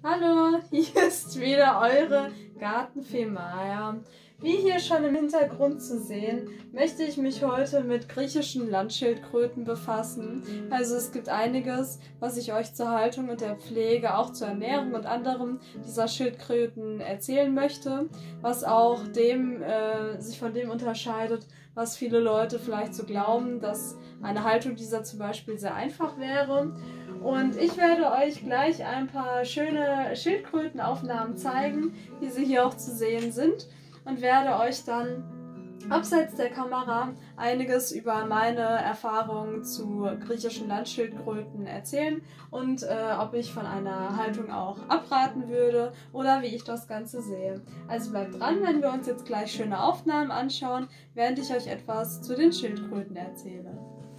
Hallo, hier ist wieder eure Gartenfee Maya. Wie hier schon im Hintergrund zu sehen, möchte ich mich heute mit griechischen Landschildkröten befassen. Also es gibt einiges, was ich euch zur Haltung und der Pflege, auch zur Ernährung und anderem dieser Schildkröten erzählen möchte, was auch sich von dem unterscheidet, was viele Leute vielleicht so glauben, dass eine Haltung dieser zum Beispiel sehr einfach wäre. Und ich werde euch gleich ein paar schöne Schildkrötenaufnahmen zeigen, wie sie hier auch zu sehen sind, und werde euch dann abseits der Kamera einiges über meine Erfahrungen zu griechischen Landschildkröten erzählen und ob ich von einer Haltung auch abraten würde oder wie ich das Ganze sehe. Also bleibt dran, wenn wir uns jetzt gleich schöne Aufnahmen anschauen, während ich euch etwas zu den Schildkröten erzähle.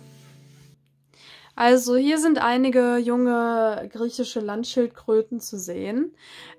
Also hier sind einige junge griechische Landschildkröten zu sehen.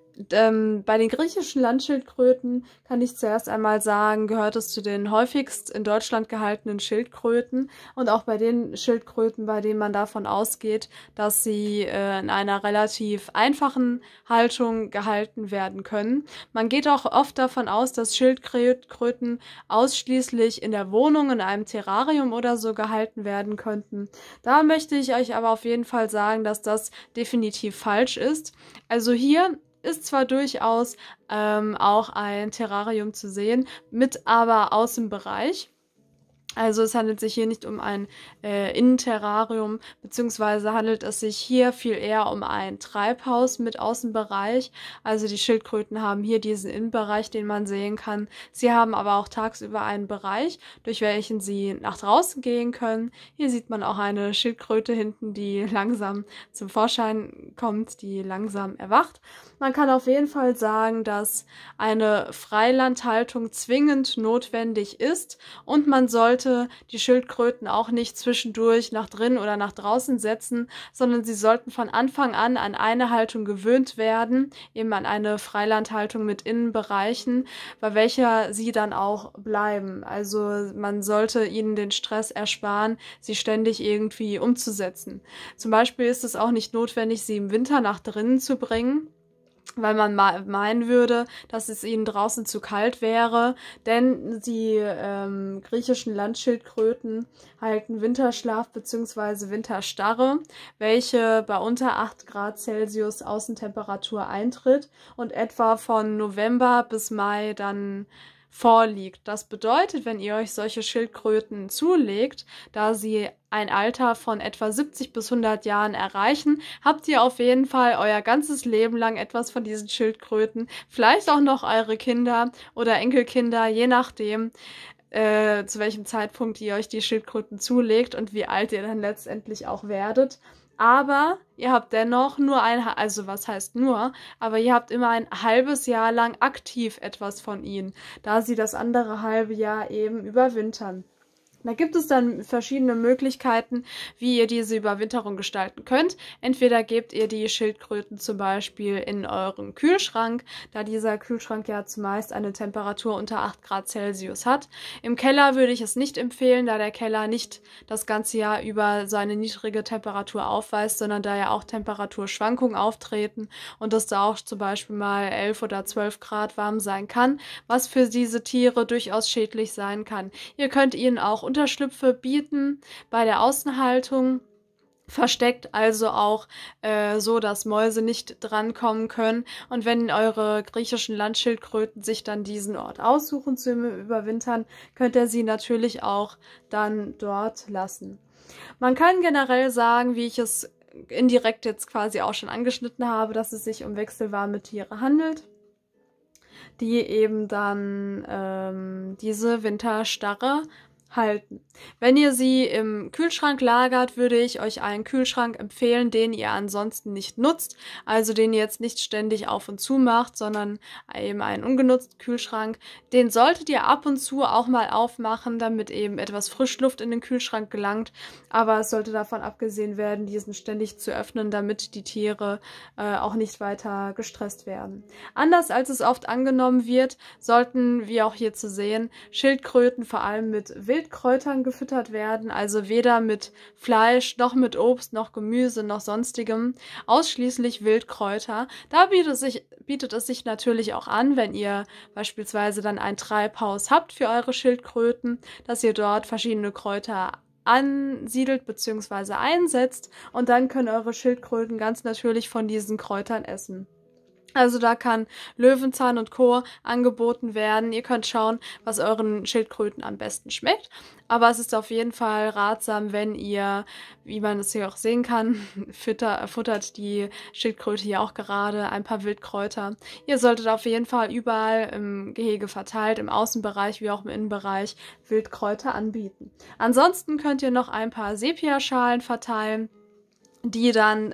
Bei den griechischen Landschildkröten kann ich zuerst einmal sagen, gehört es zu den häufigst in Deutschland gehaltenen Schildkröten und auch bei den Schildkröten, bei denen man davon ausgeht, dass sie in einer relativ einfachen Haltung gehalten werden können. Man geht auch oft davon aus, dass Schildkröten ausschließlich in der Wohnung, in einem Terrarium oder so gehalten werden könnten. Da möchte ich euch aber auf jeden Fall sagen, dass das definitiv falsch ist. Also hier ist zwar durchaus auch ein Terrarium zu sehen, mit aber Außenbereich. Also es handelt sich hier nicht um ein Innenterrarium, beziehungsweise handelt es sich hier viel eher um ein Treibhaus mit Außenbereich. Also die Schildkröten haben hier diesen Innenbereich, den man sehen kann. Sie haben aber auch tagsüber einen Bereich, durch welchen sie nach draußen gehen können. Hier sieht man auch eine Schildkröte hinten, die langsam zum Vorschein kommt, die langsam erwacht. Man kann auf jeden Fall sagen, dass eine Freilandhaltung zwingend notwendig ist und man sollte die Schildkröten auch nicht zwischendurch nach drinnen oder nach draußen setzen, sondern sie sollten von Anfang an eine Haltung gewöhnt werden, eben an eine Freilandhaltung mit Innenbereichen, bei welcher sie dann auch bleiben. Also man sollte ihnen den Stress ersparen, sie ständig irgendwie umzusetzen. Zum Beispiel ist es auch nicht notwendig, sie im Winter nach drinnen zu bringen, weil man meinen würde, dass es ihnen draußen zu kalt wäre, denn die griechischen Landschildkröten halten Winterschlaf bzw. Winterstarre, welche bei unter 8 Grad Celsius Außentemperatur eintritt und etwa von November bis Mai dann vorliegt. Das bedeutet, wenn ihr euch solche Schildkröten zulegt, da sie ein Alter von etwa 70 bis 100 Jahren erreichen, habt ihr auf jeden Fall euer ganzes Leben lang etwas von diesen Schildkröten, vielleicht auch noch eure Kinder oder Enkelkinder, je nachdem, zu welchem Zeitpunkt ihr euch die Schildkröten zulegt und wie alt ihr dann letztendlich auch werdet. Aber ihr habt dennoch aber ihr habt immer ein halbes Jahr lang aktiv etwas von ihnen, da sie das andere halbe Jahr eben überwintern. Da gibt es dann verschiedene Möglichkeiten, wie ihr diese Überwinterung gestalten könnt. Entweder gebt ihr die Schildkröten zum Beispiel in euren Kühlschrank, da dieser Kühlschrank ja zumeist eine Temperatur unter 8 Grad Celsius hat. Im Keller würde ich es nicht empfehlen, da der Keller nicht das ganze Jahr über seine niedrige Temperatur aufweist, sondern da ja auch Temperaturschwankungen auftreten und dass da auch zum Beispiel mal 11 oder 12 Grad warm sein kann, was für diese Tiere durchaus schädlich sein kann. Ihr könnt ihnen auch Unterschlüpfe bieten bei der Außenhaltung, versteckt also auch so, dass Mäuse nicht drankommen können. Und wenn eure griechischen Landschildkröten sich dann diesen Ort aussuchen zu überwintern, könnt ihr sie natürlich auch dann dort lassen. Man kann generell sagen, wie ich es indirekt jetzt quasi auch schon angeschnitten habe, dass es sich um wechselwarme Tiere handelt, die eben dann diese Winterstarre halten. Wenn ihr sie im Kühlschrank lagert, würde ich euch einen Kühlschrank empfehlen, den ihr ansonsten nicht nutzt, also den ihr jetzt nicht ständig auf und zu macht, sondern eben einen ungenutzten Kühlschrank. Den solltet ihr ab und zu auch mal aufmachen, damit eben etwas Frischluft in den Kühlschrank gelangt, aber es sollte davon abgesehen werden, diesen ständig zu öffnen, damit die Tiere auch nicht weiter gestresst werden. Anders als es oft angenommen wird, sollten, wie auch hier zu sehen, Schildkröten vor allem mit Wildkräutern gefüttert werden, also weder mit Fleisch, noch mit Obst, noch Gemüse, noch sonstigem, ausschließlich Wildkräuter. Da bietet es sich natürlich auch an, wenn ihr beispielsweise dann ein Treibhaus habt für eure Schildkröten, dass ihr dort verschiedene Kräuter ansiedelt bzw. einsetzt und dann können eure Schildkröten ganz natürlich von diesen Kräutern essen. Also da kann Löwenzahn und Co. angeboten werden. Ihr könnt schauen, was euren Schildkröten am besten schmeckt. Aber es ist auf jeden Fall ratsam, wenn ihr, wie man es hier auch sehen kann, futtert die Schildkröte hier auch gerade ein paar Wildkräuter. Ihr solltet auf jeden Fall überall im Gehege verteilt, im Außenbereich wie auch im Innenbereich, Wildkräuter anbieten. Ansonsten könnt ihr noch ein paar Sepiaschalen verteilen, die dann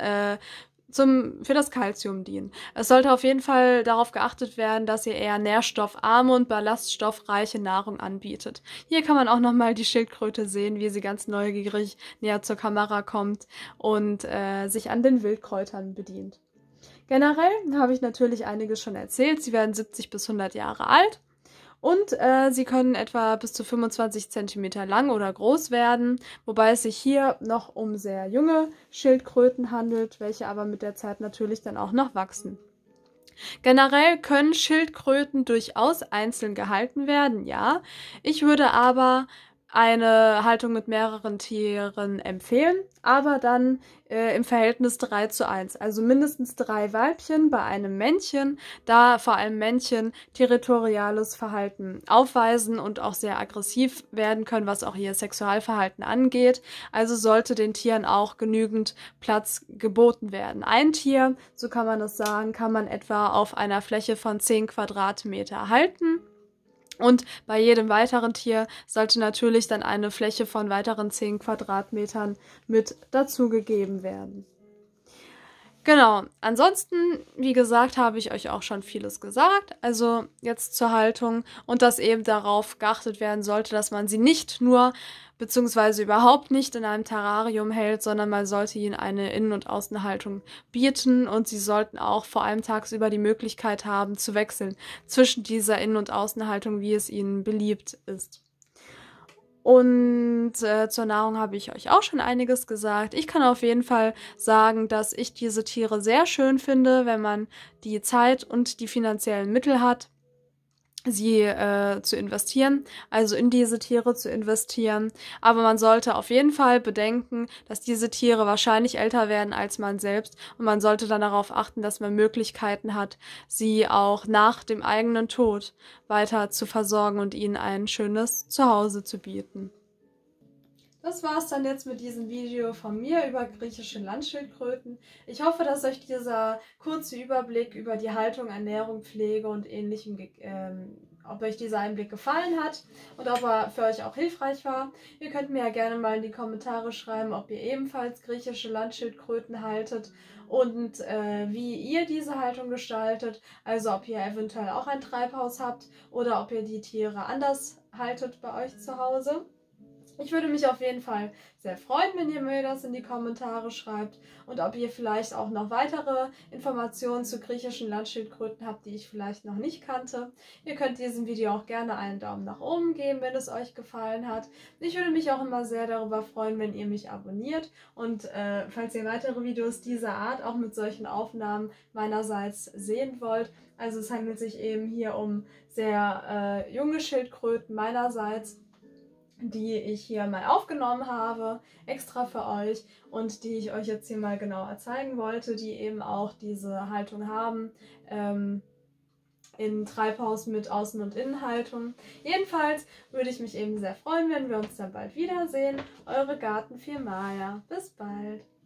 für das Kalzium dienen. Es sollte auf jeden Fall darauf geachtet werden, dass ihr eher nährstoffarme und ballaststoffreiche Nahrung anbietet. Hier kann man auch nochmal die Schildkröte sehen, wie sie ganz neugierig näher zur Kamera kommt und sich an den Wildkräutern bedient. Generell habe ich natürlich einiges schon erzählt. Sie werden 70 bis 100 Jahre alt. Und sie können etwa bis zu 25 cm lang oder groß werden, wobei es sich hier noch um sehr junge Schildkröten handelt, welche aber mit der Zeit natürlich dann auch noch wachsen. Generell können Schildkröten durchaus einzeln gehalten werden, ja. Ich würde aber eine Haltung mit mehreren Tieren empfehlen, aber dann im Verhältnis 3:1. Also mindestens 3 Weibchen bei einem Männchen, da vor allem Männchen territoriales Verhalten aufweisen und auch sehr aggressiv werden können, was auch ihr Sexualverhalten angeht. Also sollte den Tieren auch genügend Platz geboten werden. Ein Tier, so kann man es sagen, kann man etwa auf einer Fläche von 10 Quadratmeter halten. Und bei jedem weiteren Tier sollte natürlich dann eine Fläche von weiteren 10 Quadratmetern mit dazugegeben werden. Genau, ansonsten, wie gesagt, habe ich euch auch schon vieles gesagt, also jetzt zur Haltung und dass eben darauf geachtet werden sollte, dass man sie nicht nur beziehungsweise überhaupt nicht in einem Terrarium hält, sondern man sollte ihnen eine Innen- und Außenhaltung bieten und sie sollten auch vor allem tagsüber die Möglichkeit haben zu wechseln zwischen dieser Innen- und Außenhaltung, wie es ihnen beliebt ist. Und zur Nahrung habe ich euch auch schon einiges gesagt. Ich kann auf jeden Fall sagen, dass ich diese Tiere sehr schön finde, wenn man die Zeit und die finanziellen Mittel hat, sie zu investieren, also in diese Tiere zu investieren. Aber man sollte auf jeden Fall bedenken, dass diese Tiere wahrscheinlich älter werden als man selbst und man sollte dann darauf achten, dass man Möglichkeiten hat, sie auch nach dem eigenen Tod weiter zu versorgen und ihnen ein schönes Zuhause zu bieten. Das war's dann jetzt mit diesem Video von mir über griechische Landschildkröten. Ich hoffe, dass euch dieser kurze Überblick über die Haltung, Ernährung, Pflege und ähnlichem, ob euch dieser Einblick gefallen hat und ob er für euch auch hilfreich war. Ihr könnt mir ja gerne mal in die Kommentare schreiben, ob ihr ebenfalls griechische Landschildkröten haltet und wie ihr diese Haltung gestaltet. Also ob ihr eventuell auch ein Treibhaus habt oder ob ihr die Tiere anders haltet bei euch zu Hause. Ich würde mich auf jeden Fall sehr freuen, wenn ihr mir das in die Kommentare schreibt und ob ihr vielleicht auch noch weitere Informationen zu griechischen Landschildkröten habt, die ich vielleicht noch nicht kannte. Ihr könnt diesem Video auch gerne einen Daumen nach oben geben, wenn es euch gefallen hat. Ich würde mich auch immer sehr darüber freuen, wenn ihr mich abonniert und falls ihr weitere Videos dieser Art auch mit solchen Aufnahmen meinerseits sehen wollt. Also es handelt sich eben hier um sehr junge Schildkröten meinerseits, die ich hier mal aufgenommen habe, extra für euch und die ich euch jetzt hier mal genauer zeigen wollte, die eben auch diese Haltung haben, in Treibhaus mit Außen- und Innenhaltung. Jedenfalls würde ich mich eben sehr freuen, wenn wir uns dann bald wiedersehen. Eure Gartenfee Maja. Bis bald!